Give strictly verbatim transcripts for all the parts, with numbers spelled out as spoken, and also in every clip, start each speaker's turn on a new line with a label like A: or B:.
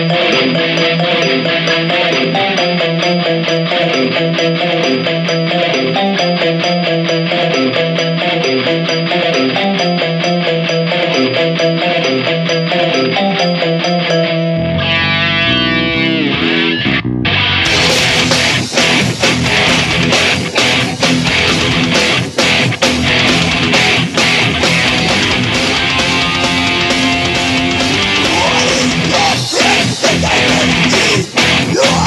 A: You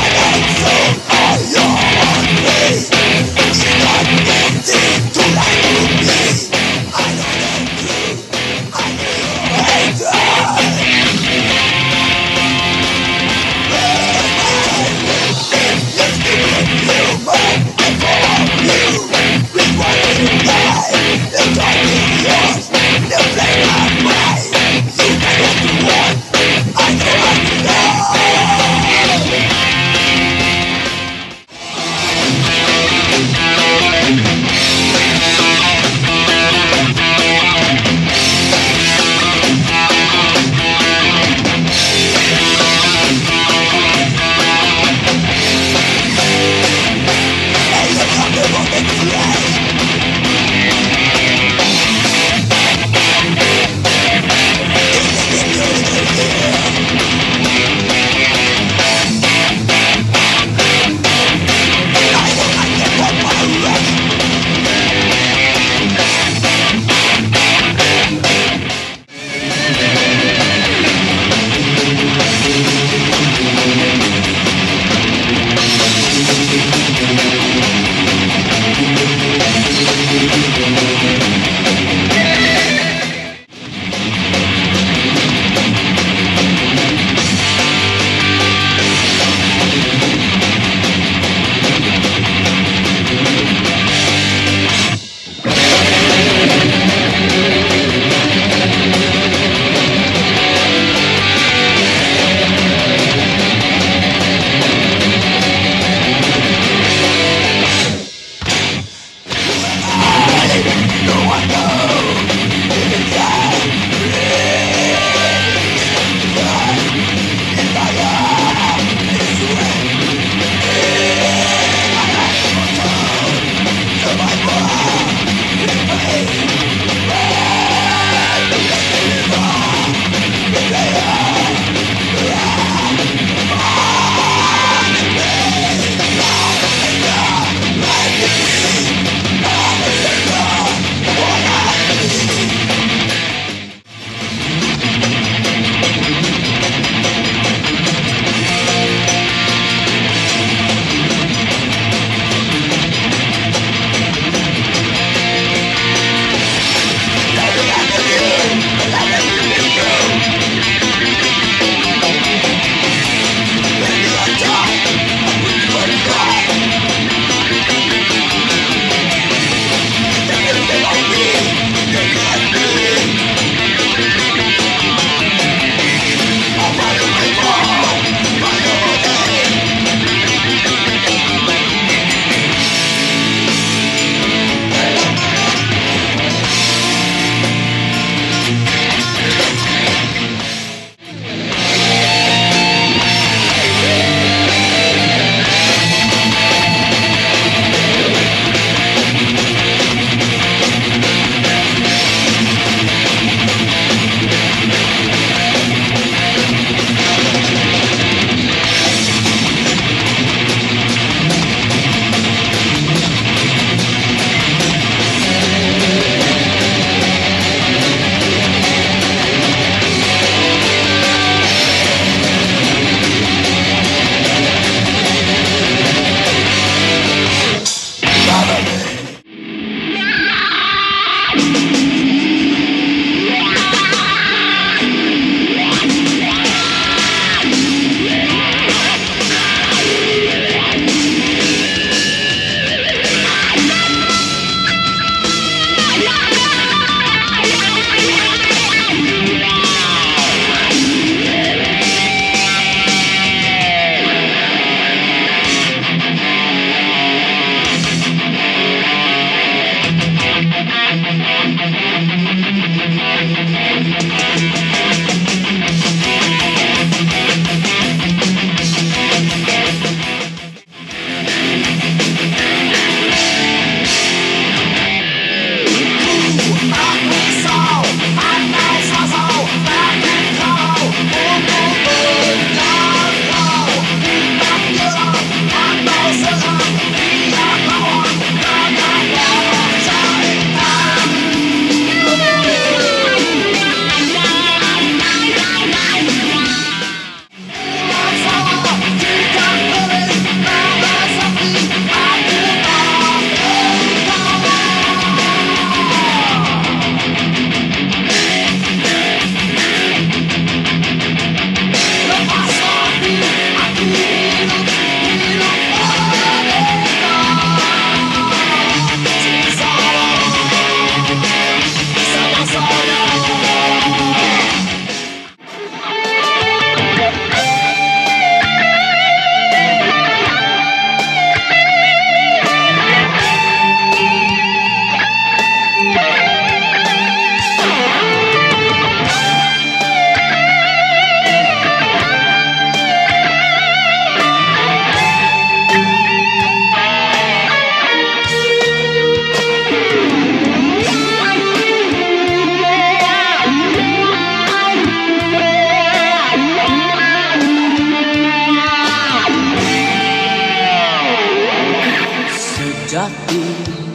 A: sejati,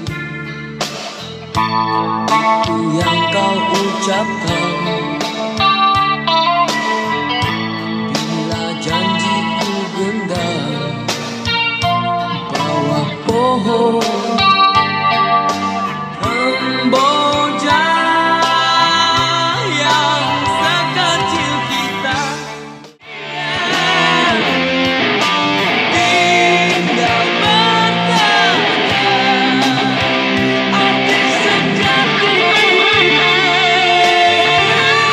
A: itu yang kau ucapkan bila janjiku gendam bawah pohon Kamboja yang sekecil kita. Tinggal bertanya arti sejati.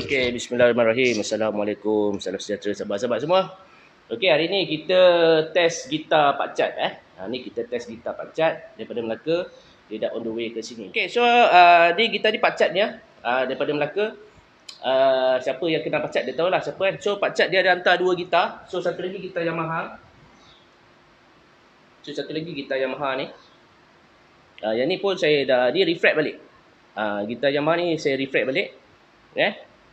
B: Okey, bismillahirrahmanirrahim. Assalamualaikum, salam sejahtera sahabat-sahabat semua. Okey, hari ni kita test gitar Pak Cat eh. Ha, ni kita test gitar Pak Cat daripada Melaka. Dia dah on the way ke sini. Okey, so uh, ni gitar ni Pak Cat ni uh, daripada Melaka. Uh, siapa yang kenal Pak Cat dia tahulah siapa kan. So Pak Cat dia ada hantar dua gitar. So satu lagi gitar Yamaha. So satu lagi gitar Yamaha ni. Uh, yang ni pun saya dah dia refresh balik. Uh, gitar Yamaha ni saya refresh balik. Eh?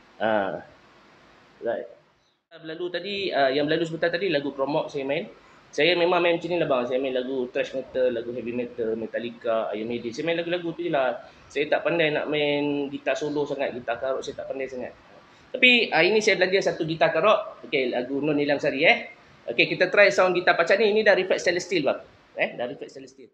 B: Uh, right. Berlalu tadi, uh, yang berlalu sebentar tadi lagu Promote saya main. Saya memang main macam ni lah bang. Saya main lagu thrash metal, lagu heavy metal, Metallica, Iron Maiden. Saya main lagu-lagu tu je lah. Saya tak pandai nak main gitar solo sangat, gitar karok saya tak pandai sangat. Tapi uh, ini saya belajar satu gitar karok. Okey, lagu Non Nilam Sari eh. Okey, kita try sound gitar Pak Cat ni. Ini dah reflect stainless steel bang. Eh, dah reflect stainless steel.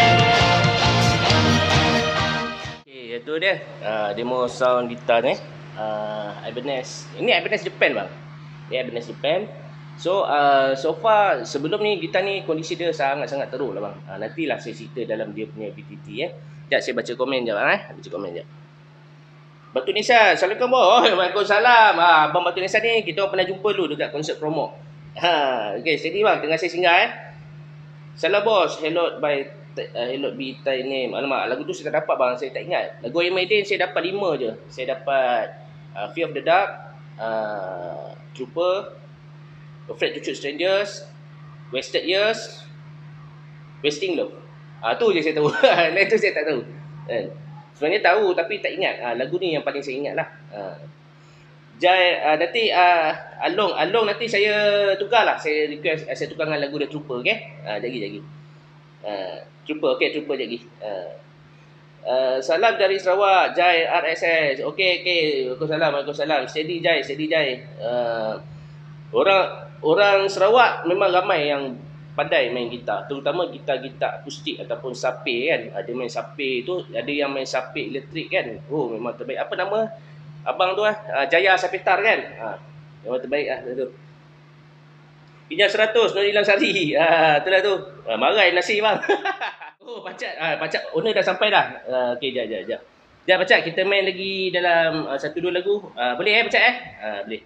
B: dia uh, demo sound gitar ni. uh, Ibanez. Ini Ibanez Japan bang. Ini Ibanez Japan. So uh, so far sebelum ni gitar ni kondisi dia sangat-sangat teruk lah bang. Uh, nantilah saya cerita dalam dia punya B T T eh. Sekejap saya baca komen je bang eh. Baca komen je. Batu Nisan, Assalamualaikum bos. Waalaikumsalam. Ha, abang Batu Nisan ni kita orang pernah jumpa dulu dekat konsert promo. Ha, okey, steady bang, tengah saya singgah eh. Salam bos, Hello by uh, Hello be Thai name. Alamak, lagu tu saya tak dapat bang, saya tak ingat. Lagu Iron Maiden saya dapat lima je. Saya dapat uh, Fear of the Dark, uh, Trooper, Afraid to Shoot Strangers, Wasted Years, Wasting Love. Ah, tu je saya tahu. Lain tu saya tak tahu. Kan? Sebenarnya tahu tapi tak ingat. Ha, lagu ni yang paling saya ingat lah. Ha. Jai, uh, nanti uh, Along, Along nanti saya tukar lah. Saya request, uh, saya tukar dengan lagu The Trooper, okay? Ha, jagi, jagi. Uh, Trooper, okay, Trooper jagi. Uh, uh, salam dari Sarawak, Jai R S S. Okay, okay. Waalaikumsalam, Waalaikumsalam. Steady Jai, steady Jai. Uh, orang orang Sarawak memang ramai yang pandai main gitar, terutama gitar-gitar akustik ataupun sape kan. Ada main sape tu, ada yang main sape elektrik kan. Oh memang terbaik. Apa nama abang tu ah? Jaya Sapetar kan. Ha, memang terbaik ah tu. Pinjam seratus Nurilan Sari. Ah, itulah tu. Ah, marai nasi bang. Oh Pacat, ah Pacat owner dah sampai dah. Ah, okey jap jap jap. Jap Pacat, kita main lagi dalam uh, satu dua lagu. Ah, boleh eh Pacat eh? Ah, boleh.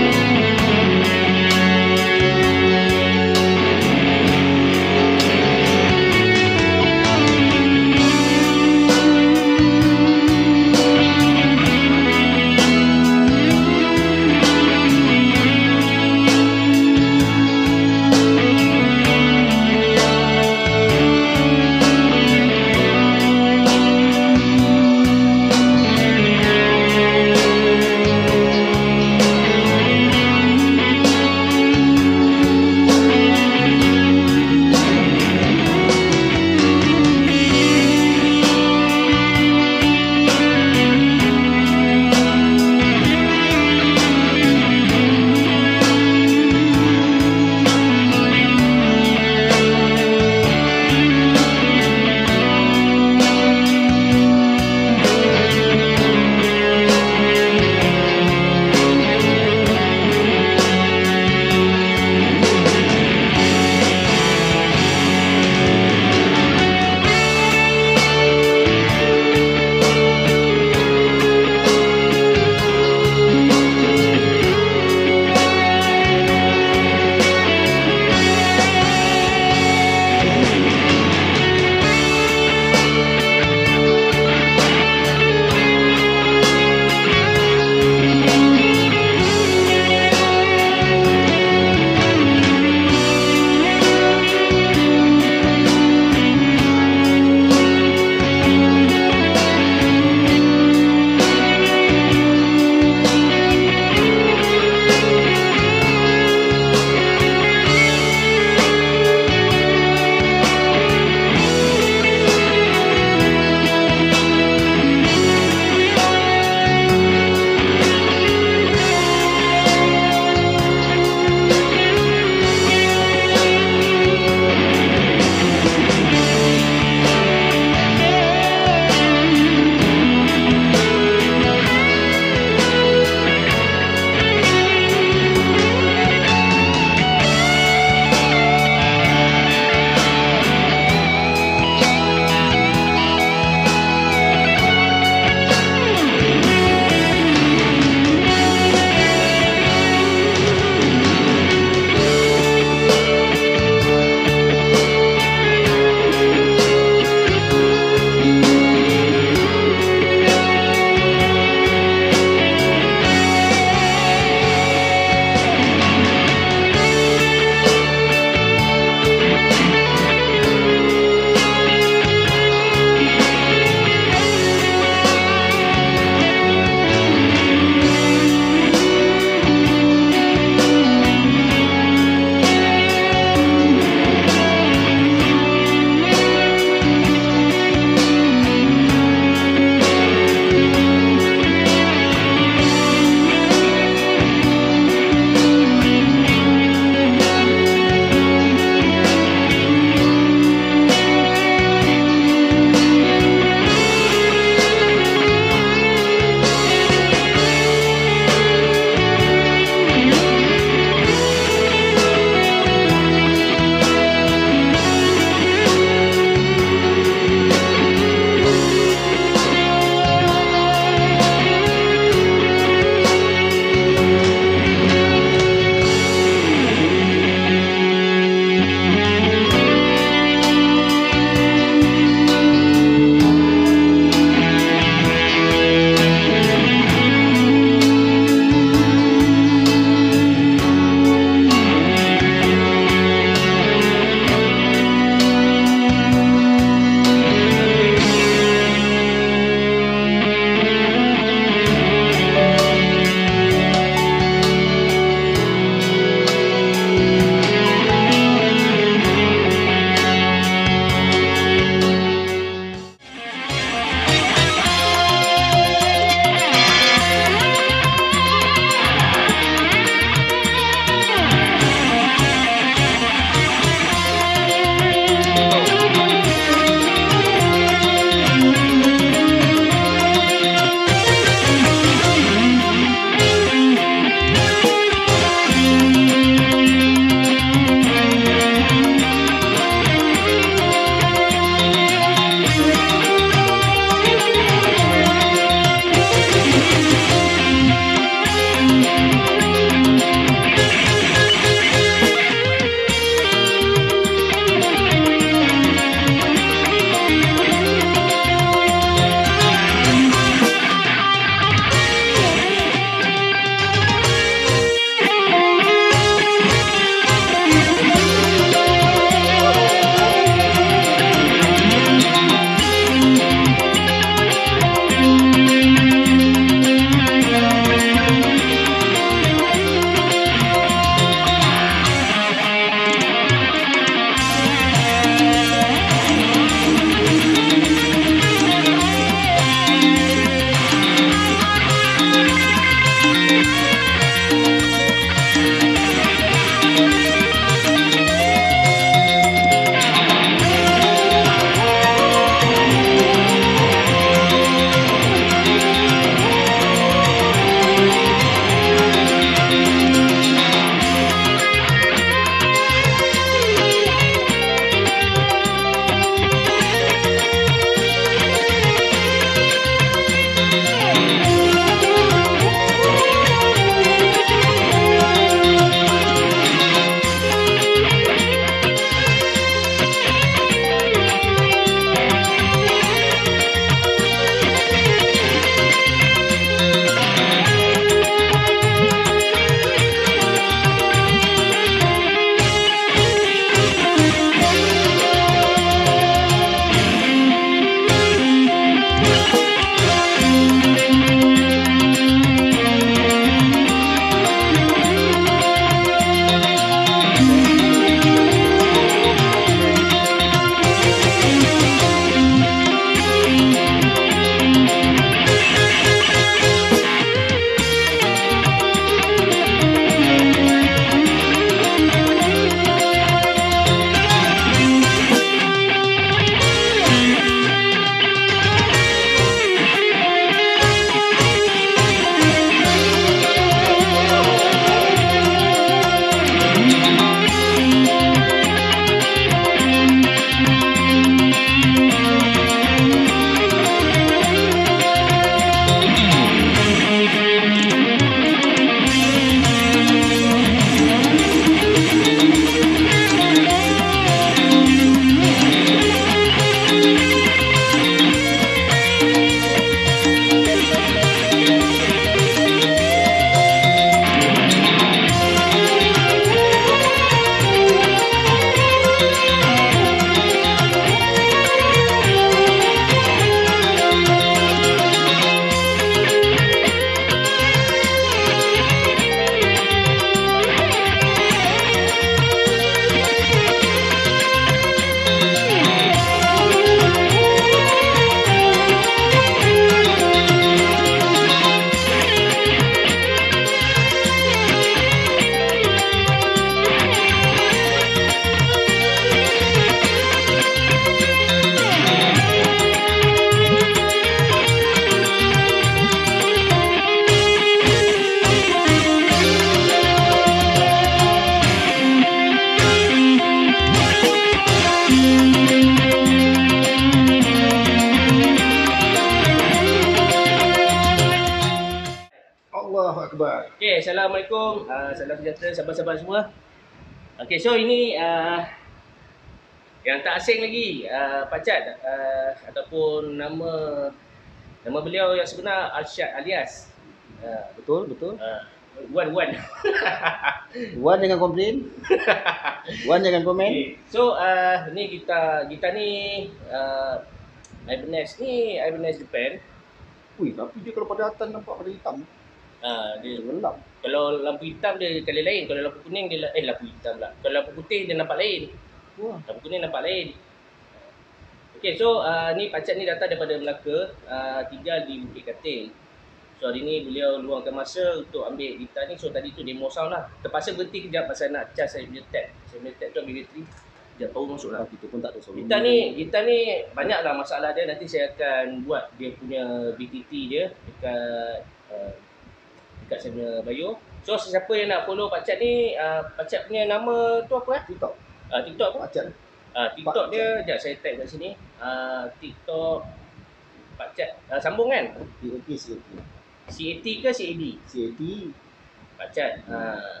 C: Allahu Akbar.
B: Okay, Assalamualaikum. Uh, salam sejahtera sahabat-sahabat semua. Okay, so ini uh, yang tak asing lagi, uh, Pak Chat uh, ataupun nama nama beliau yang sebenar Arsyad alias uh,
C: Betul, betul.
B: uh, Wan Wan.
C: Wan jangan komplain. Wan jangan komen.
B: Okay. So uh, ni kita kita ni uh, Ibanez ni Ibanez Japan.
C: Ui, tapi dia kalau pada atas nampak pada hitam.
B: Uh, dia
C: Gelap.
B: kalau lampu hitam dia kali lain, kalau lampu kuning dia eh lampu hitam pula. Kalau lampu putih dia nampak lain.
C: Wah.
B: Lampu kuning nampak lain. Okey, so uh, ni Pak Chat ni datang daripada Melaka, uh, tinggal di Bukit Kating. So hari ni beliau luangkan masa untuk ambil gitar ni. So tadi tu demo sound lah. Terpaksa berhenti kejap pasal nak charge saya punya tab. Saya punya tab tu ambil bateri. Sekejap baru masuk lah.
C: Kita pun tak ada solusi.
B: Gitar ni, gitar ni banyak lah masalah dia. Nanti saya akan buat dia punya B T T dia dekat uh, dekat saya punya bio. So siapa yang nak follow Pak Chat ni, uh, Pak Chat punya nama tu apa eh?
C: TikTok.
B: Uh, TikTok apa?
C: Macam
B: Uh, TikTok
C: Pak
B: dia, sekejap saya tag kat sini. Uh, TikTok Pak Chat. Uh, sambung kan?
C: okey C A T.
B: C A T ke C A D?
C: C A T.
B: Pak Chat. Uh.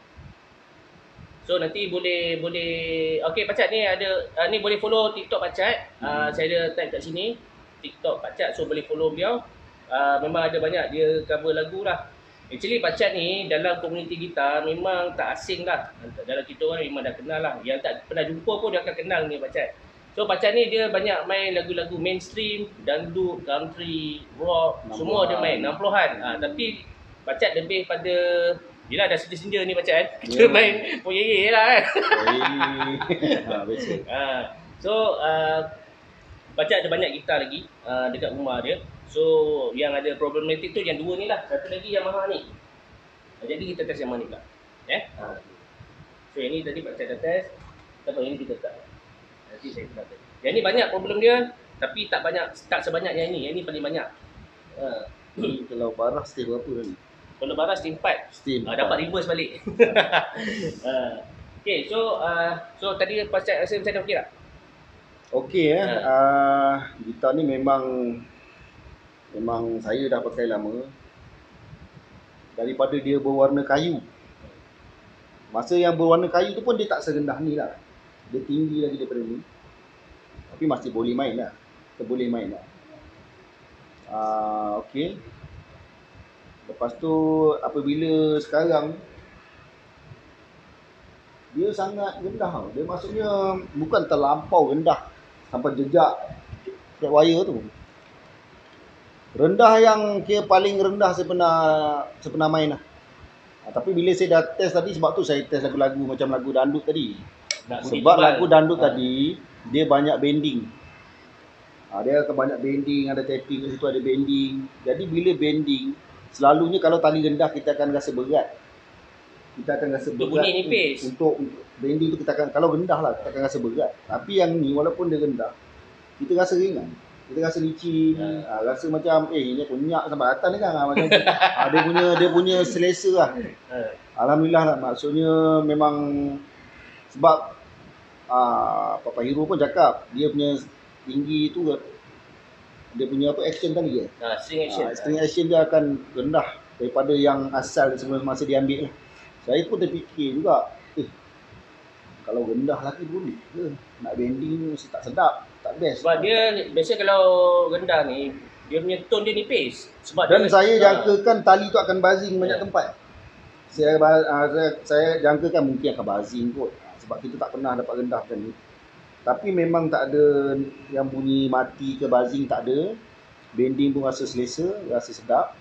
B: So nanti boleh boleh okey Pak Chat ni ada uh, ni boleh follow TikTok Pak Chat. Uh,
C: Hmm.
B: saya ada tag kat sini TikTok Pak Chat, so boleh follow beliau. Uh, memang ada banyak dia cover lagu lah. Actually Pak Chat ni dalam komuniti gitar memang tak asing lah. Dalam kita orang memang dah kenal lah. Yang tak pernah jumpa pun dia akan kenal ni Pak Chat. So Pak Chat ni dia banyak main lagu-lagu mainstream, dangdut, country, rock, semua dia main enam puluhan. Ha, tapi Pak Chat lebih pada yelah dah senja-senja ni Pak Chat kan. Kita
C: Yeah.
B: main poyeye lah kan.
C: Ha, betul.
B: Ha, so uh, Pak Chat ada banyak gitar lagi uh, dekat rumah dia. So yang ada problematik tu yang dua ni lah. Satu lagi Yamaha ni. Jadi kita test Yamaha ni pula. Eh? Ha. So yang ni tadi Pak Chat dah test. Tapi yang ni kita tak. Nanti saya pernah test. Yang ni banyak problem dia. Tapi tak banyak, tak sebanyak yang ni. Yang ni paling banyak. Ha.
C: Kalau baras stay berapa ni?
B: Kalau baras stay empat.
C: Stay.
B: Uh, dapat reverse balik. uh, okay, so uh, so tadi Pak Chat rasa macam mana, okey tak?
C: Okey eh.
B: Ha.
C: Uh, gitar ni memang memang saya dah pakai lama. Daripada dia berwarna kayu. Masa yang berwarna kayu tu pun dia tak serendah ni lah. Dia tinggi lagi daripada ni. Tapi masih boleh main lah. Kita boleh main lah. Uh, Okey. Lepas tu apabila sekarang dia sangat rendah. Dia maksudnya bukan terlampau rendah sampai jejak fret wire tu. Rendah yang kira paling rendah saya pernah saya pernah main lah. Ha, tapi bila saya dah test tadi, sebab tu saya test lagu-lagu macam lagu dandut tadi.
B: Nak bunyi
C: Sebab
B: tebal.
C: lagu dandut
B: Ha.
C: tadi dia banyak bending. Ha, dia akan banyak bending, ada tapping kat situ, ada bending. Jadi bila bending, selalunya kalau tali rendah kita akan rasa berat. Kita akan rasa
B: Untuk
C: berat
B: bunyi nipis.
C: Untuk, untuk bending tu kita akan, kalau rendah lah kita akan rasa berat. Tapi yang ni walaupun dia rendah, kita rasa ringan. Kita rasa licin,
B: Ha.
C: ha, rasa macam eh ini punyak sampai atas ni kan. Ha, macam ha, dia punya dia punya selesa lah.
B: Ha.
C: Alhamdulillah lah, maksudnya memang sebab ah, Papa Hero pun cakap dia punya tinggi tu dia punya apa action tadi ke?
B: Ha, string action.
C: Ah, string action dia akan rendah daripada yang asal sebelum masa dia ambil lah. Saya pun terfikir juga, eh kalau rendah lagi boleh ke? Nak bending ni mesti tak sedap, tak best.
B: Sebab dia biasa kalau rendah ni dia punya tone dia nipis. Sebab
C: Dan
B: dia,
C: saya
B: ha.
C: jangkakan tali tu akan buzzing banyak
B: Ya.
C: tempat. Saya, uh, saya saya jangkakan mungkin akan buzzing kot. Sebab kita tak pernah dapat rendah macam ni. Tapi memang tak ada yang bunyi mati ke buzzing, tak ada. Bending pun rasa selesa, rasa sedap.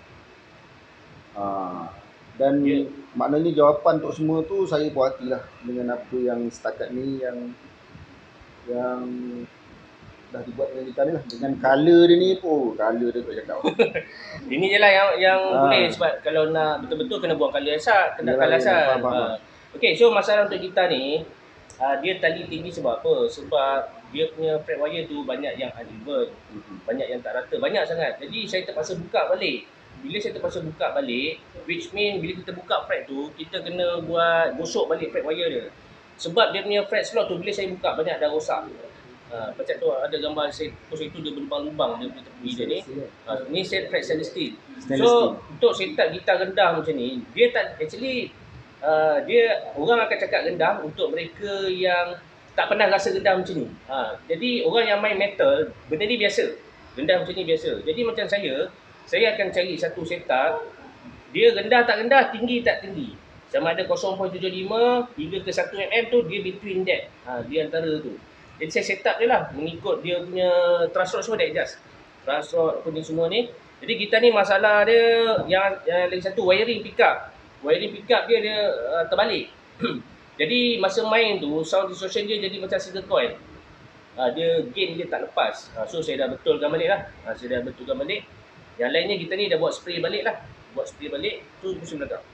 C: Uh, dan
B: Ya.
C: maknanya jawapan untuk semua tu saya puas hati lah dengan apa yang setakat ni yang yang dah dibuat dengan gitar ni lah. Dengan colour dia ni pun, colour dia tak cakap.
B: Ini je lah yang, yang
C: Ha.
B: boleh. Sebab kalau nak betul-betul kena buang colour asal, kena
C: Yalah,
B: colour
C: yalah,
B: asal.
C: faham, faham,
B: Ha. Okay, so masalah untuk gitar ni, uh, dia tali tinggi sebab apa? Sebab dia punya fret wire tu banyak yang uneven, banyak yang tak rata, banyak sangat. Jadi saya terpaksa buka balik. Bila saya terpaksa buka balik, which mean bila kita buka fret tu, kita kena buat gosok balik fret wire dia. Sebab dia punya fret slot tu bila saya buka banyak dah rosak. Ha, macam tu ada gambar saya post itu dia berlubang-lubang dia punya tepi dia ni. Ha, ni set fret stainless steel.
C: Stainless
B: So
C: steel.
B: untuk setup gitar rendah macam ni, dia tak actually uh, dia orang akan cakap rendah untuk mereka yang tak pernah rasa rendah macam ni. Ha, jadi orang yang main metal, benda ni biasa. Rendah macam ni biasa. Jadi macam saya, saya akan cari satu setup, dia rendah tak rendah, tinggi tak tinggi. Sama ada kosong perpuluhan tujuh lima hingga ke satu milimeter tu, dia between that. Ha, dia antara tu. Jadi saya setup dia lah, mengikut dia punya thrust rod semua dia adjust. Thrust rod apa ni semua ni. Jadi gitar ni masalah dia, yang, yang lagi satu, wiring pickup. Wiring pickup dia, dia uh, terbalik. Jadi masa main tu, sound distortion dia jadi macam single coil. Ha, dia gain dia tak lepas. Ha, so saya dah betulkan balik lah. Ha, saya dah betulkan balik. Yang lainnya kita ni dah buat spray balik lah. Buat spray balik, tu pusing belakang.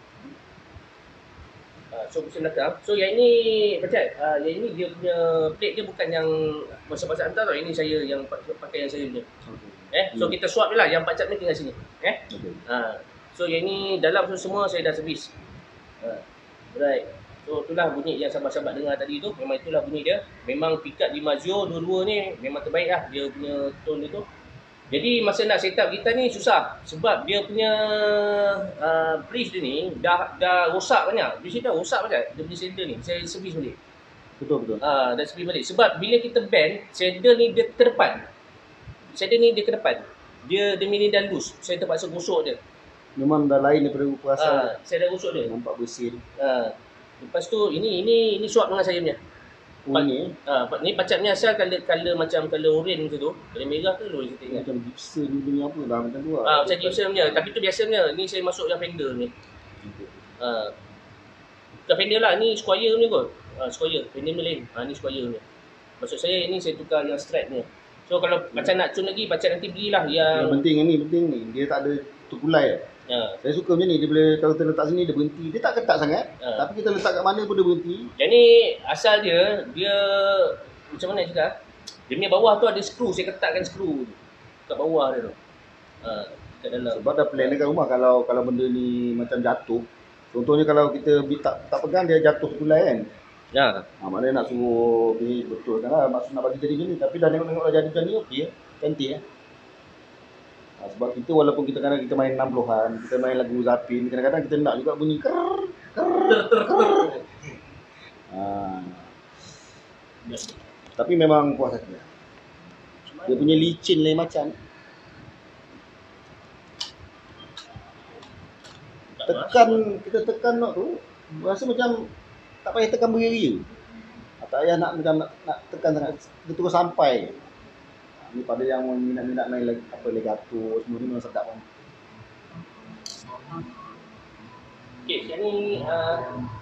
B: Ha, so pusing belakang. So yang ini, macam uh, yang ini dia punya plate dia bukan yang masa-masa hantar tau. Ini saya yang pakai yang saya punya.
C: Okay.
B: Eh, so
C: Hmm.
B: kita swap je lah. Yang empat cap ni tinggal sini. Eh.
C: Okay.
B: Ha, so yang ni dalam tu semua saya dah servis. Ha, right. So itulah bunyi yang sahabat-sahabat dengar tadi tu. Memang itulah bunyi dia. Memang pickup di Mazio dua-dua ni memang terbaik lah dia punya tone dia tu. Jadi masa nak setup gitar ni susah. Sebab dia punya uh, bridge dia ni dah dah rosak banyak. Bridge dia dah rosak banyak. Dia punya saddle ni. Saya servis balik.
C: Betul betul.
B: Ah, dah servis balik. Sebab bila kita bend, saddle ni dia ke depan. Saddle ni dia ke depan. Dia demi ni dah loose. Saya terpaksa gosok dia.
C: Memang dah lain daripada rupa asal.
B: Ah, saya dah gosok dia.
C: Nampak bersin.
B: Ah. Lepas tu ini ini ini swap dengan saya punya.
C: Oh ni
B: Ah, ni pacat ni asal color color macam color orange macam tu. Color merah ke lu saya tengok.
C: macam gibson punya apa lah macam tu lah.
B: Ah, macam Gibson punya. Tapi tu biasa punya. Ni saya masuk yang Fender ni. Ah. Bukan Fender lah, ni Squire punya kot. Ah, Squire. Fender ni lain. Ah, ni Squire punya. Maksud saya ni saya tukar yang Strat ni. So kalau pacat nak tune lagi, pacat nanti belilah
C: Yang
B: yang
C: penting ni penting ni dia tak ada terkulai.
B: ah.
C: Saya suka macam ni, dia boleh kalau kita letak sini dia berhenti. Dia tak ketat sangat.
B: Ah.
C: Tapi kita letak kat mana pun dia berhenti.
B: Yang ni asal dia, dia macam mana nak cakap? Dia punya bawah tu ada skru, saya ketatkan skru tu. Kat bawah dia tu. Ha, kat dalam.
C: Sebab dah plan dekat rumah kalau kalau benda ni macam jatuh. Contohnya kalau kita bi- tak tak pegang dia jatuh terkulai kan.
B: Ya.
C: Ha, maknanya nak suruh ni betul kan lah. Maksud nak bagi jadi macam ni. Tapi dah tengok-tengok dah jadi macam ni okey ya. Cantik ya. Ha, sebab kita walaupun kita kadang kita main enam puluhan, kita main lagu Zapin, kadang-kadang kita nak juga bunyi ker ker ker. Ha. Tapi memang puas hati. Dia punya licin lain macam. Tekan, kita tekan nak tu, rasa macam tak payah tekan beria-ria. Tak payah nak macam nak, nak tekan sangat, kita terus sampai. Ni pada yang minat-minat main lagi apa legato semua ni memang sedap kan.
B: Okey, yang ni uh,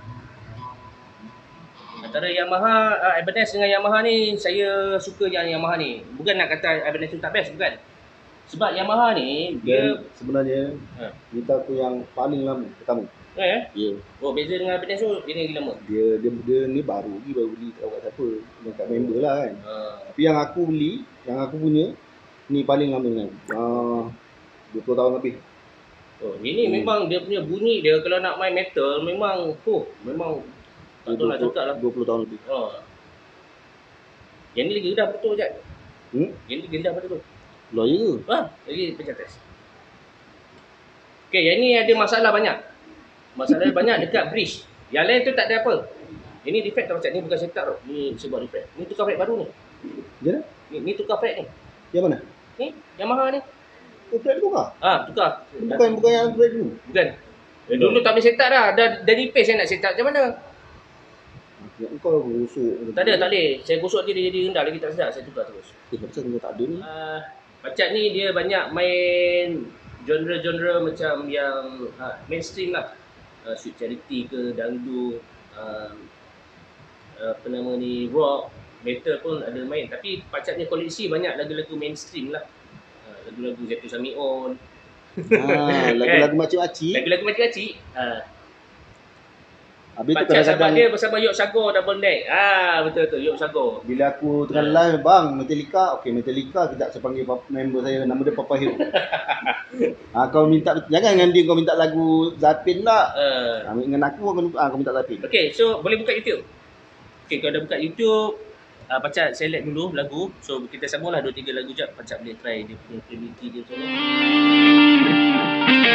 B: antara Yamaha, uh, Ibanez dengan Yamaha ni, saya suka yang Yamaha ni. Bukan nak kata Ibanez tu tak best, bukan. Sebab Yamaha ni, dia...
C: Dan sebenarnya,
B: Ha.
C: gitar aku yang paling lama pertama.
B: Eh?
C: Ya.
B: Oh, beza dengan Ibanez tu, dia ni lagi lama.
C: Dia, dia, dia ni baru lagi, baru beli tak tahu kat siapa. Dekat member lah kan.
B: Uh,
C: Tapi yang aku beli, yang aku punya, ni paling lama dengan aku. Uh, dua puluh tahun lebih.
B: oh, ini
C: Hmm.
B: memang dia punya bunyi dia, kalau nak main metal, memang, oh, memang, tak tahu nak cakap lah.
C: dua puluh tahun lebih.
B: Oh. Yang ni lagi rendah betul je.
C: Hmm?
B: Yang ni lagi rendah betul tu.
C: Lawyer ke?
B: Ha, lagi pecah test. Okey, yang ni ada masalah banyak. Masalah banyak dekat bridge. Yang lain tu tak ada apa. Ini defect tau, Cak. Ni bukan setup tau. Ni sebuah defect. Ni tukar fret baru ni.
C: Dia dah?
B: Ni, ni tukar fret ni.
C: Yang mana?
B: Ni, Yamaha ni.
C: Oh, flat tu kah?
B: Ah, tukar.
C: Bukan, bukan yang flat dulu.
B: Bukan. Eh, dulu tak boleh setup dah. Dah, dah repair saya nak setup. Macam mana?
C: Yang kau rusuk.
B: Tak ada, tak boleh. Saya gosok dia, dia jadi rendah lagi tak sedap. Saya tukar terus.
C: Eh, macam kau tak ada ni.
B: Uh, Pacat ni dia banyak main genre-genre macam yang uh, mainstream lah. Uh, Sweet Charity ke, dangdut, uh, apa nama ni, rock, metal pun ada main. Tapi Pacat ni koleksi banyak lagu-lagu mainstream lah. Uh, lagu-lagu Zatu Samion.
C: Ah, lagu-lagu makcik-makcik.
B: Lagu-lagu macam-macam. Uh,
C: Habis tu
B: Pacat sahabat
C: kadang-kadang
B: dia bersama Yok Sago double neck. Ah, betul tu Yok Sago.
C: bila aku tengah live, bang, Metallica. Okey, Metallica, kejap saya panggil pap- member saya, nama dia Papa Hero. Ah, kau minta, jangan dengan dia kau minta lagu Zapin lah.
B: Uh,
C: Ah, dengan aku, aku ah, kau minta Zapin.
B: Okay, so boleh buka YouTube. Okay, kalau dah buka YouTube, uh, Pacat select dulu lagu. So kita sambunglah dua tiga lagu jap. Pacat boleh try dia punya quality dia macam mana.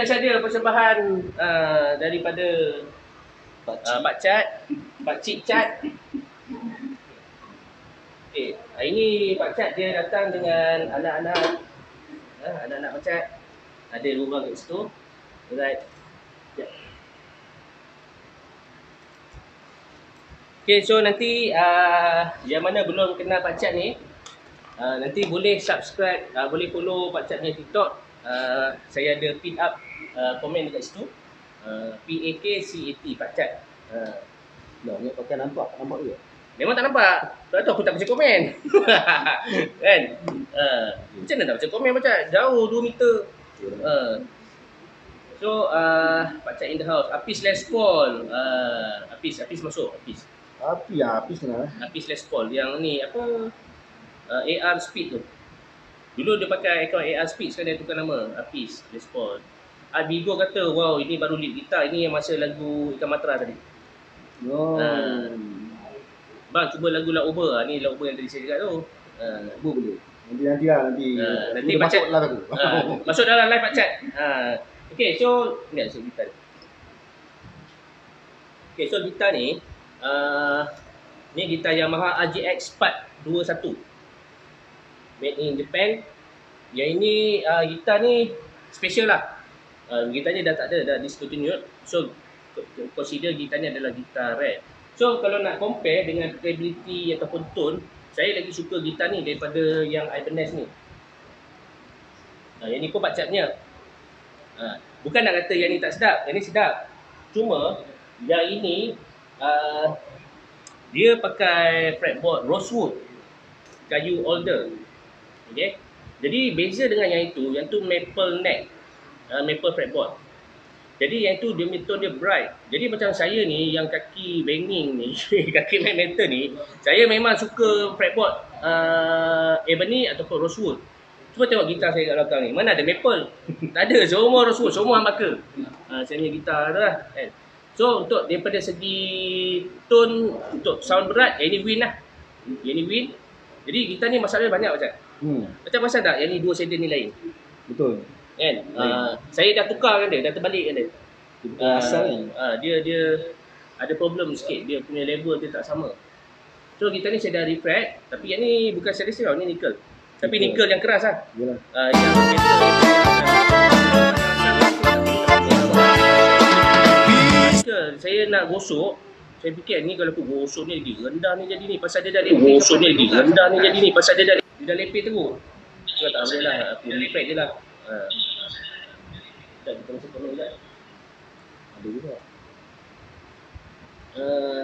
B: saja persembahan uh, daripada uh, Pak Cat, Pak Cik Cat. Okay, hari ni Pak Cat dia datang dengan anak-anak, uh, anak-anak Pak Cat. Ada dua orang kat situ. Alright. Yeah. Okay, so nanti uh, yang mana belum kenal Pak Cat ni, uh, nanti boleh subscribe, uh, boleh follow Pak Cat punya TikTok. Uh, saya ada pin up uh, komen dekat situ. Uh, P A K C A T Pak Cat. Uh,
C: Nah, ni pakai nampak, nampak ke?
B: memang tak nampak. Tak tahu aku tak baca komen. Kan? Uh, macam mana tak baca komen Pak Cat? Jauh dua meter. Uh, so uh, Pak Cat in the house. Apis Les Paul. Uh, Apis, Apis masuk. Apis.
C: Api ya, api kenal.
B: Apis Les Paul. Yang ni apa? Uh, A R Speed tu. Dulu dia pakai akaun A R Speed, sekarang dia tukar nama Apis Les Paul. Abigo kata, wow ini baru lead gitar, ini yang masa lagu Ikan Matra tadi.
C: Oh.
B: Uh, bang cuba lagu La Uber, ni La Uber yang tadi saya cakap tu. Uh,
C: Bu boleh. Nanti nanti lah nanti.
B: Uh, nanti
C: Dia
B: Pak Cat
C: masuk lah tu.
B: uh, masuk dalam live Pak Cat. Uh, okay, so ni ada gitar. Okay, so gitar ni uh, ni gitar Yamaha R J X empat dua satu. Made in Japan. Yang ini uh, gitar ni special lah. Uh, gitar ni dah tak ada, dah discontinued. So consider gitar ni adalah gitar rare. So kalau nak compare dengan playability ataupun tone, saya lagi suka gitar ni daripada yang Ibanez ni. Uh, yang ni pun Pak Cat punya. Uh, bukan nak kata yang ni tak sedap, yang ni sedap. Cuma yang ini uh, dia pakai fretboard rosewood, kayu alder. Okay. Jadi beza dengan yang itu, yang tu maple neck, uh, maple fretboard. Jadi yang itu dia tone dia bright. Jadi macam saya ni yang kaki banging ni, kaki main metal ni, saya memang suka fretboard uh, ebony ataupun rosewood. Cuba tengok gitar saya kat belakang ni, mana ada maple? Tak ada, semua rosewood, semua humbucker. Uh, saya punya gitar tu lah kan. So untuk daripada segi tone, untuk sound berat, yang ni win lah. Yang ni win. Jadi gitar ni masalahnya banyak macam.
C: Hmm.
B: Macam pasal tak yang ni dua shader ni lain?
C: Betul.
B: Kan? Uh, saya dah tukar kan dia, dah terbalikkan dia.
C: Bukan uh, asal kan.
B: Uh, dia dia ada problem sikit, dia punya level dia tak sama. So gitar ni saya dah refret, tapi yang ni bukan stainless steel, ni nickel. Tapi nickel yang keras lah.
C: Yalah.
B: Uh, yang metal nickel. Saya nak gosok, saya fikir ni kalau aku gosok ni lagi rendah ni jadi ni pasal dia dah lepeh. Gosok ni lagi rendah ni jadi ni pasal dia dah dia dah lepeh teruk. Cuma tak boleh lah, aku refret je lah. Ha. Tak, kita masuk komen je.
C: Ada juga.
B: Uh,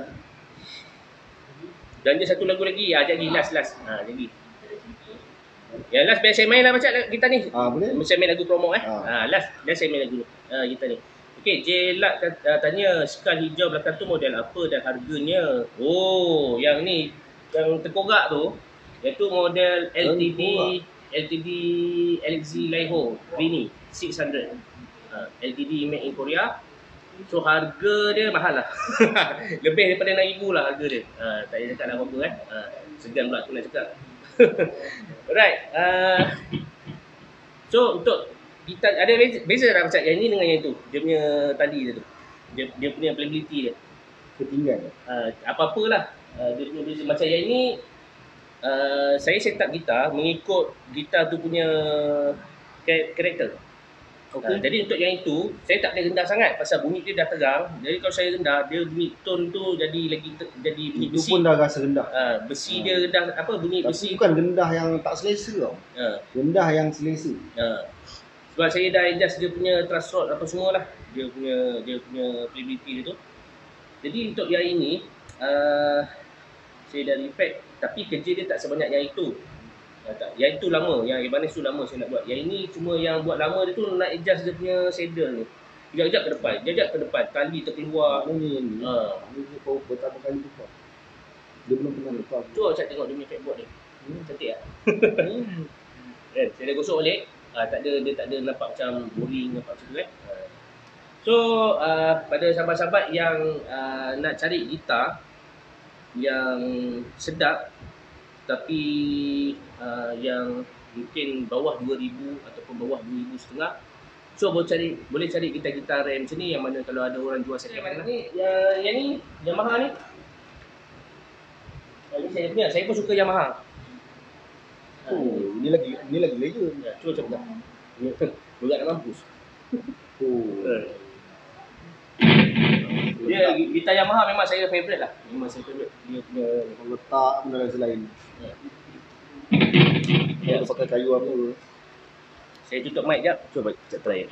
B: dan dia satu lagu lagi, ah jadi last last. Ha, jadi. Yang last biar saya main lah macam gitar ni.
C: Ah boleh.
B: Saya main lagu promo eh.
C: Ah.
B: Ha, last last saya main lagu uh, gitar ni. Okey, Jelat uh, tanya skal hijau belakang tu model apa dan harganya? Oh, yang ni yang terkorak tu iaitu model L T D L T D L Z Laiho Vini enam ratus. Uh, L T D made in Korea. So harga dia mahal lah. Lebih daripada enam ribu lah harga dia. Uh, tak payah cakap nak apa-apa kan. Uh, segan pula aku nak cakap. Alright. Uh, so untuk gitar ada beza, beza tak macam yang ni dengan yang tu. Dia punya tali dia tu. Dia dia punya playability dia.
C: Ketinggalan.
B: Uh, apa-apalah. Uh, dia punya beza macam yang ni. Uh, saya set up gitar mengikut gitar tu punya karakter. Okay. Uh, jadi untuk yang itu saya tak boleh rendah sangat pasal bunyi dia dah terang. Jadi kalau saya rendah dia bunyi tone tu jadi lagi ter, jadi bunyi
C: Itu
B: besi.
C: pun dah rasa rendah.
B: Uh, besi
C: Hmm.
B: dia rendah apa bunyi
C: Tapi
B: besi.
C: bukan rendah yang tak selesa tau.
B: Uh,
C: Rendah yang selesa.
B: uh. Sebab saya dah adjust dia punya truss rod apa semualah. Dia punya dia punya playability dia tu. Jadi untuk yang ini uh, saya dah reflect tapi kerja dia tak sebanyak yang itu. Uh, tak. Yang itu lama, yang Ibanez tu lama saya nak buat. Yang ini cuma yang buat lama dia tu nak adjust dia punya saddle ni. Kejap-kejap ke depan, kejap ke depan, tali terkeluar.
C: Mana ni ni?
B: Ha.
C: Ni dia baru pertama kali tukar. Dia belum pernah tukar.
B: Cuba cak tengok dia punya fretboard ni.
C: Hmm.
B: Cantik tak? Kan, saya dah gosok balik. Uh, tak ada, dia tak ada nampak macam boring nampak macam tu kan. Uh. So uh, pada sahabat-sahabat yang uh, nak cari gitar yang sedap tapi uh, yang mungkin bawah dua ribu ataupun bawah dua ribu setengah, So boleh cari boleh cari gitar-gitar RAM macam ni yang mana kalau ada orang jual second hand ni. Yang yang ni Yamaha ni. Yang ni saya punya, saya pun suka Yamaha.
C: Oh, ini lagi ini lagi legend.
B: Ya, cuba cuba. Ni berat nak mampus.
C: Oh.
B: Dia gitar Yamaha memang saya favourite lah. Memang saya favourite.
C: Dia punya letak benda lain selain.
B: Ya.
C: Dia pakai kayu apa?
B: Saya tutup mic jap. Cuba kita try.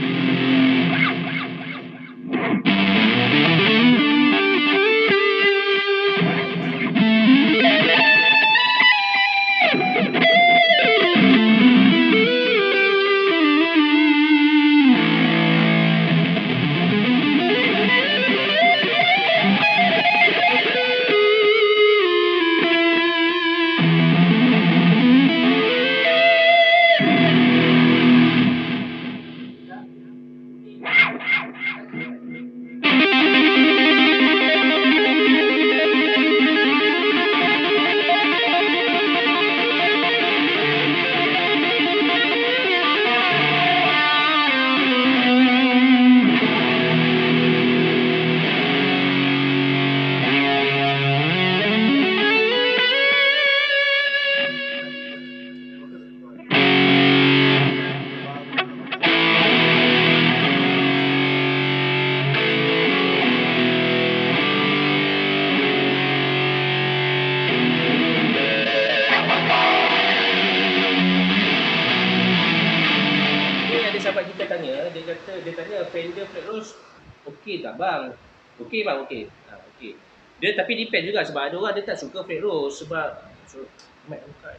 B: Sahabat kita tanya, dia kata dia tanya Fender Flat Rose okey tak bang? Okey bang, okey. Ha, okey. Dia tapi depend juga sebab ada orang dia tak suka Flat Rose sebab so, mic buka.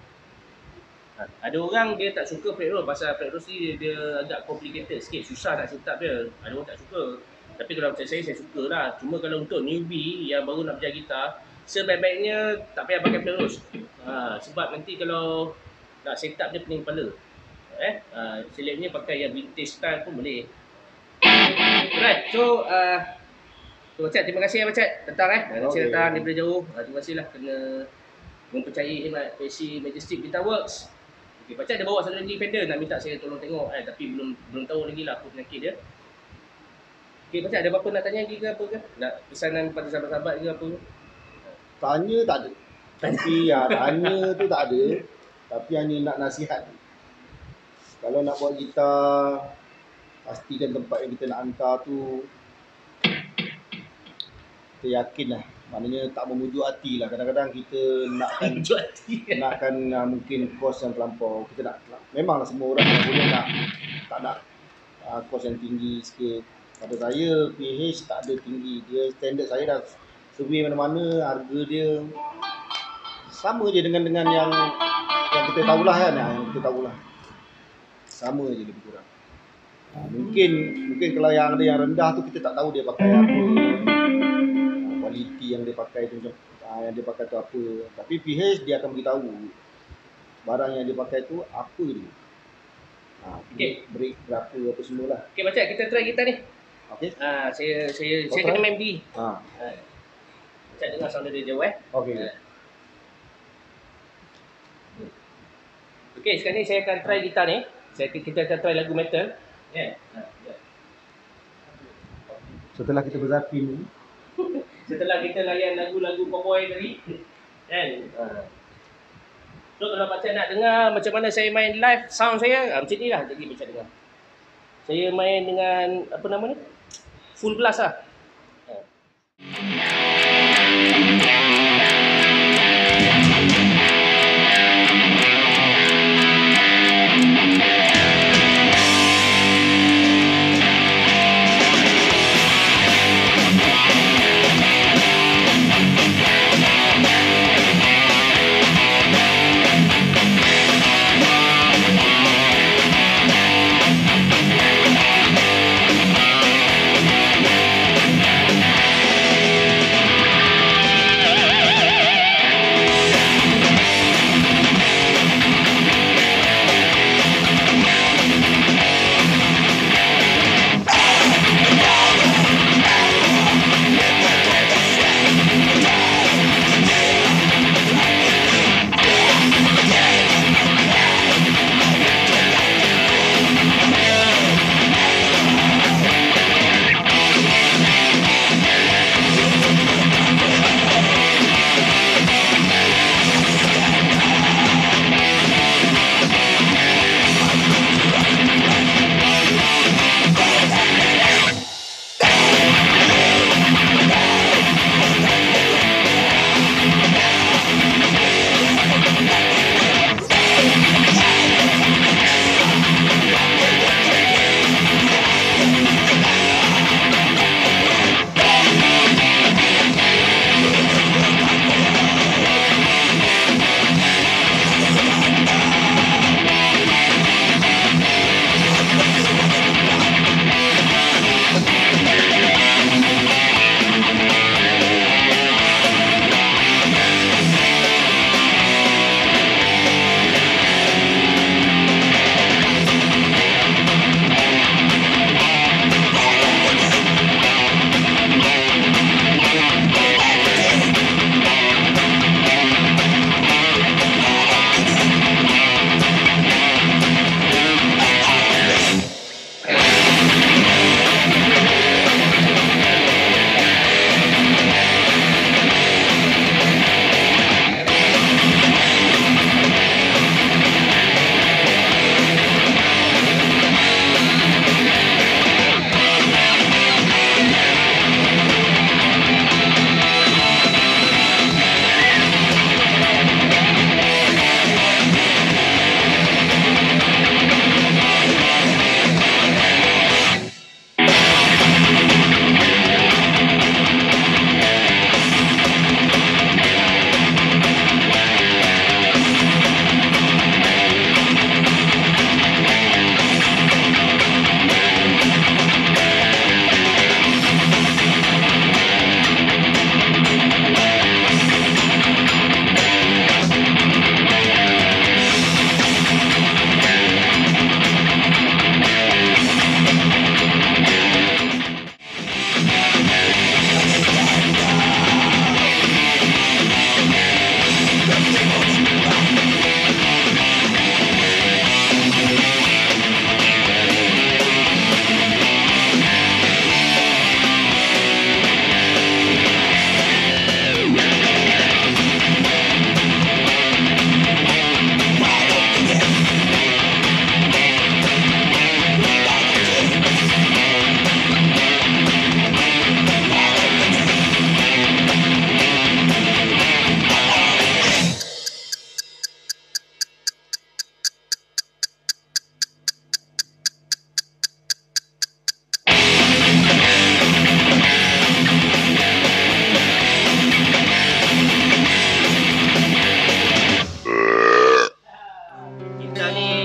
B: Ha, ada orang dia tak suka Flat Rose pasal Flat Rose ni dia, dia agak complicated sikit, susah nak set up dia. Ada orang tak suka. Tapi kalau macam saya, saya suka lah. Cuma kalau untuk newbie yang baru nak belajar gitar, sebaik-baiknya tak payah pakai Flat Rose. Ha, sebab nanti kalau nak set up dia pening kepala. Eh, uh, selebnya pakai yang vintage style pun boleh. Alright, so uh, so Bacat, terima kasih ya Bacat datang eh. Terima kasih
C: Okay.
B: datang daripada jauh. Uh, terima kasih lah kena mempercayai khidmat P C Majestic Guitar Works. Okay, Bacat ada bawa satu lagi Fender nak minta saya tolong tengok eh, tapi belum belum tahu lagi lah apa penyakit dia. Okay, Bacat ada apa-apa nak tanya lagi ke apa ke? Nak pesanan pada sahabat-sahabat ke apa ke?
C: Tanya tak ada. Tapi ya, tanya tu tak ada. Tapi hanya nak nasihat. Kalau nak buat gitar, pastikan tempat yang kita nak hantar tu kita yakin lah. Maknanya tak memujuk hati lah. Kadang-kadang kita nakkan
B: Tujuh hati.
C: nakkan uh, mungkin kos yang terlampau. Kita nak, memanglah semua orang yang boleh nak tak nak uh, kos yang tinggi sikit. Pada saya P H tak ada tinggi. Dia standard saya dah survey mana-mana, harga dia sama je dengan dengan yang yang kita tahulah kan, yang kita tahulah. Sama je lebih kurang. Ha, mungkin mungkin kalau yang ada yang rendah tu kita tak tahu dia pakai apa. Ha, kualiti yang dia pakai tu macam ha, yang dia pakai tu apa. Tapi P H dia akan beritahu barang yang dia pakai tu apa dia. Ha,
B: Okey.
C: break berapa apa semualah.
B: Okay Bacat, kita try gitar ni.
C: Okey.
B: Ah, saya saya
C: Oh,
B: saya
C: try?
B: kena main B.
C: Ha.
B: Ha. Bacat dengar sound dia jauh eh.
C: Okey.
B: Ha. Okey, sekarang ni saya akan try gitar ni. Saya kita akan try lagu metal. Ya. Ha, ya.
C: Setelah kita berzapin ni,
B: Setelah kita layan lagu-lagu cowboy tadi, kan? Ha. So kalau Bacat nak dengar macam mana saya main live sound saya, ha, macam ni lah jadi Bacat dengar. Saya main dengan apa nama ni? Full blast lah. Ha.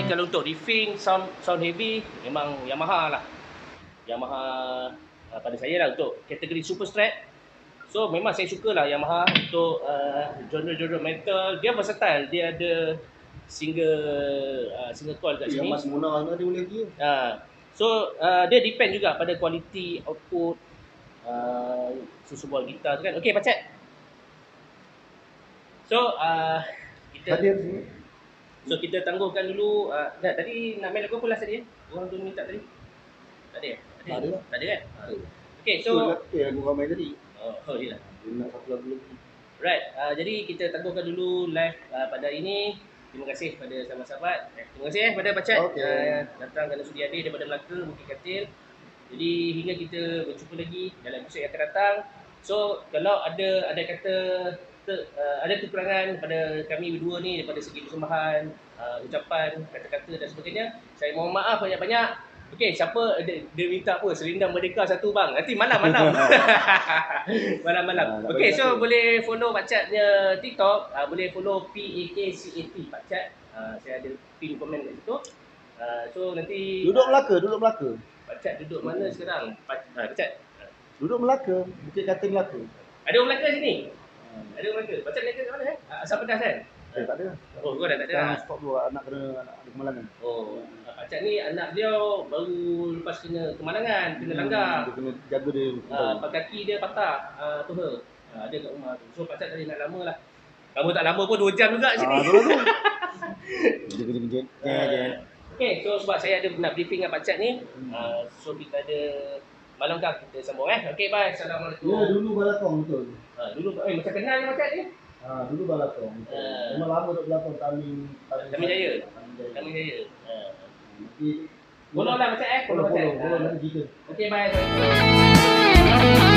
B: kalau untuk riffing, sound sound heavy, memang Yamaha lah. Yamaha uh, pada saya lah untuk kategori super strat. So memang saya suka lah Yamaha untuk uh, genre-genre metal. Dia versatile, dia ada single uh, single coil kat
C: Yang
B: sini.
C: Mas Munah ni ada boleh lagi.
B: Uh, so uh, dia depend juga pada kualiti output uh, sesebuah gitar tu kan. Okey Pakcik. So uh, kita
C: Hadir sini.
B: So kita tangguhkan dulu. Uh, nah, tadi nak main lagu apa last tadi? Orang tu minta tadi. Tak ada?
C: Tak ada lah.
B: Tak ada kan?
C: Tak ada.
B: Okay,
C: So,
B: so
C: eh, lagu ramai tadi.
B: oh, oh iyalah.
C: Dia nak satu lagu lagi.
B: Right, uh, jadi kita tangguhkan dulu live uh, pada hari ini. Terima kasih kepada sahabat-sahabat. Eh, terima kasih eh kepada Pakcik
C: Okey.
B: uh, datang kerana sudi hadir daripada Melaka, Bukit Katil. Jadi hingga kita berjumpa lagi dalam episod yang akan datang. So kalau ada ada kata ter, uh, ada kekurangan pada kami berdua ni daripada segi persembahan, uh, ucapan, kata-kata dan sebagainya, saya mohon maaf banyak-banyak. Okey, siapa dia, dia minta apa? Selendang Merdeka satu bang. Nanti malam-malam. Malam-malam.
C: Ah, nak
B: Okey,
C: bagi
B: so
C: satu.
B: boleh follow Pakciknya TikTok, uh, boleh follow P A K C A T Pakcik. Uh, saya ada pin komen kat situ. Uh, so nanti
C: Duduk Melaka, duduk Melaka.
B: Pakcik duduk mana sekarang? Pak- uh, Pakcik.
C: Duduk Melaka, Bukit Katil Melaka.
B: Ada orang Melaka sini? Ada orang Melaka. Pakcik Melaka kat mana eh? Uh, Asam Pedas kan?
C: Eh, tak ada.
B: Oh, kau dah tak ada
C: Sekarang
B: lah.
C: stop dulu, anak kena anak ada kemalangan.
B: Oh, uh, Pakcik ni anak dia baru lepas kena kemalangan, kena langgar.
C: Dia kena jaga dia.
B: Uh, pak kaki dia patah, uh, tu her. Uh, ada kat rumah tu. So Pakcik tadi nak lama lah. Kamu tak lama pun dua jam juga sini.
C: Ah, tu tu. Dia kena kena
B: Uh, okay, so sebab saya ada nak briefing dengan Pakcik ni, uh, so kita ada malam kah kita sambung eh. Okay, bye. Assalamualaikum.
C: Ya, dulu balakong betul.
B: Uh, dulu eh macam kenal ni Pakcik ni.
C: Ah, dulu balakong. betul.
B: Ah.
C: Memang lama duk balakong Tamin
B: Tamin Jaya.
C: Tamin Jaya.
B: Kami jaya. Uh.
C: Nanti
B: Follow lah Pakcik eh.
C: follow
B: Pakcik.
C: follow follow
B: Ah.
C: nanti kita.
B: Okay, bye.